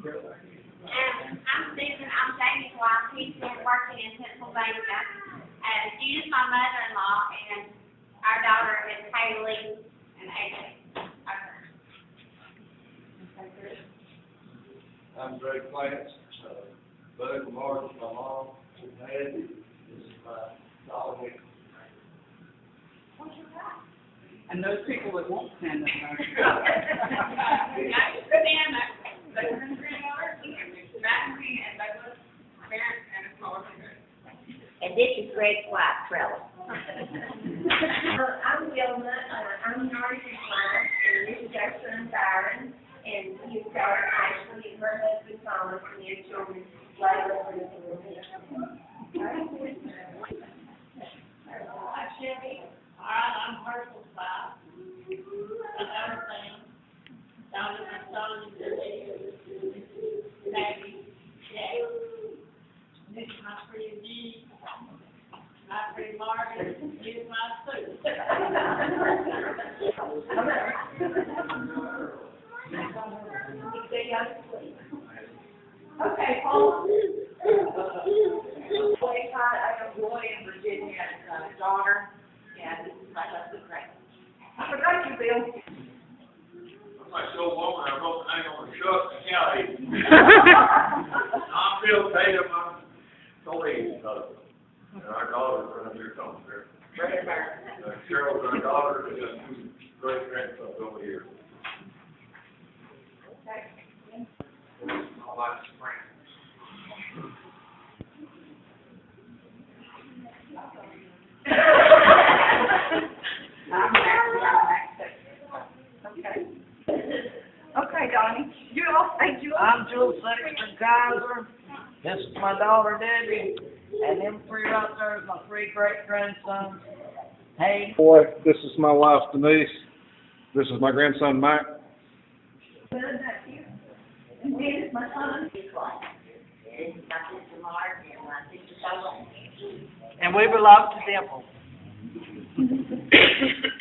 I'm Susan. I'm Jamie's wife. He's been working in Pennsylvania. She's my mother-in-law, and our daughter is Haley and AJ. I'm Greg Plants. Bud Lamar is my mom. Dad, this is my daughter. And those people that won't stand up And this is Greg's wife, Trella. I'm Wilma. I'm Marty's wife, and this is our son, Byron, and his daughter, Ashley, and her husband, Thomas, and their children, Layla, and All right, I'm Herschel's wife. And everything. Donnie, Maggie, Jack. This is my pretty Dee, my pretty Margaret, here's my Sue. okay, Paul. I have a boy in Virginia and a daughter, and this is my husband, Craig. I forgot you, Bill. I'm like so woman, I wrote the name on the truck and county. I'm Bill Tatum, I'm Tony's husband. And our daughter's running here somewhere. Cheryl's our daughter, and just two great grandsons over here. I like spring. Okay, Donnie. I'm Sexton Gathering. This is my daughter Debbie, and them three right there is my three great-grandsons. Hey. Boy, this is my wife Denise. This is my grandson Mike. And this is my son. This is my sister Mark and my sister Sheila. And we belong to Dimple.